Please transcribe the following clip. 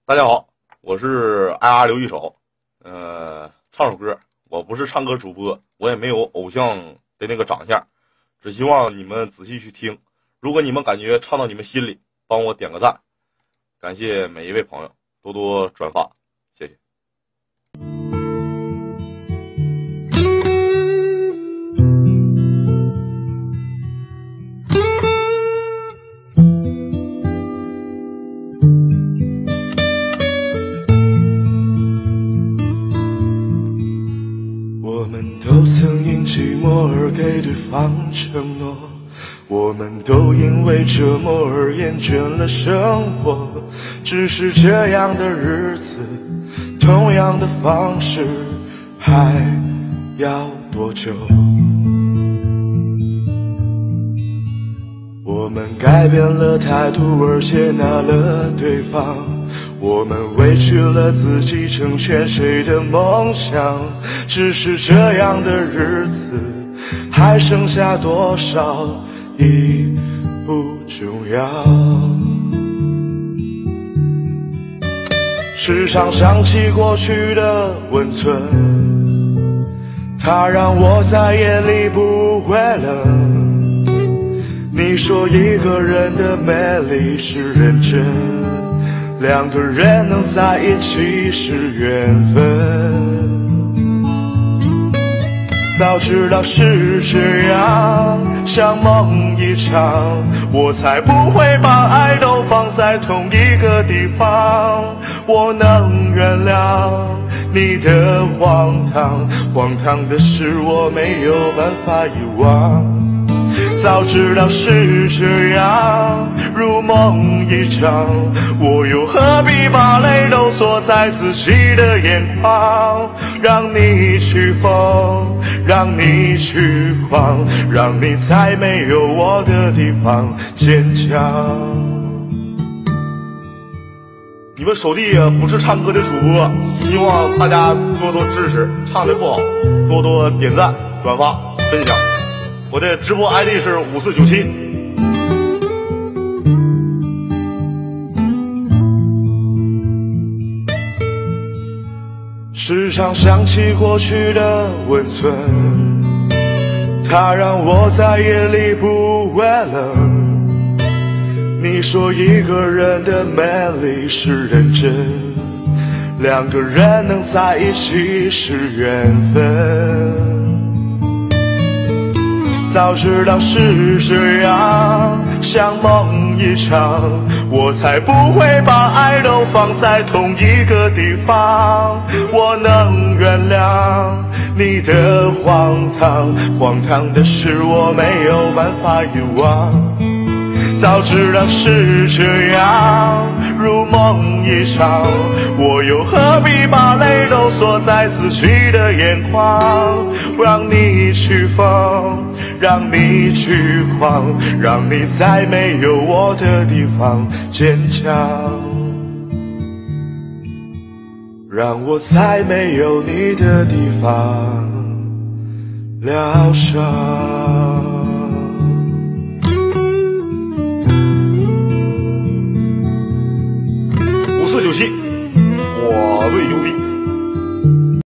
大家好，我是爱刘一手，唱首歌。我不是唱歌主播，我也没有偶像的那个长相，只希望你们仔细去听。如果你们感觉唱到你们心里，帮我点个赞，感谢每一位朋友，多多转发，谢谢。 我们都曾因寂寞而给对方承诺，我们都因为折磨而厌倦了生活。只是这样的日子，同样的方式，还要多久？我们改变了态度而接纳了对方，我们委屈了自己成全谁的梦想。只是这样的日子还剩下多少已不重要。时常想起过去的温存，它让我在夜里不会冷。你说一个人的美丽是认真，两个人能在一起是缘分。早知道是这样，像梦一场，我才不会把爱都放在同一个地方。我能原谅你的荒唐，荒唐的是我没有办法遗忘。早知道是这样，如梦一场，我又何必把泪都锁在自己的眼眶？让你去疯，让你去狂，让你在没有我的地方坚强。 你们手弟不是唱歌的主播，希望大家多多支持，唱的不好多多点赞、转发、分享。我的直播 ID 是5497。 时常想起过去的温存，它让我在夜里不会冷。你说一个人的美丽是认真，两个人能在一起是缘分。早知道是这样，像梦一场，我才不会把爱都放在同一个地方。我能原谅你的荒唐，荒唐的是我没有办法遗忘。早知道是这样，如梦一场，我又何必把泪都锁在自己的眼眶？让你去疯，让你去狂，让你在没有我的地方坚强，让我在没有你的地方疗伤。 5497，我最牛逼。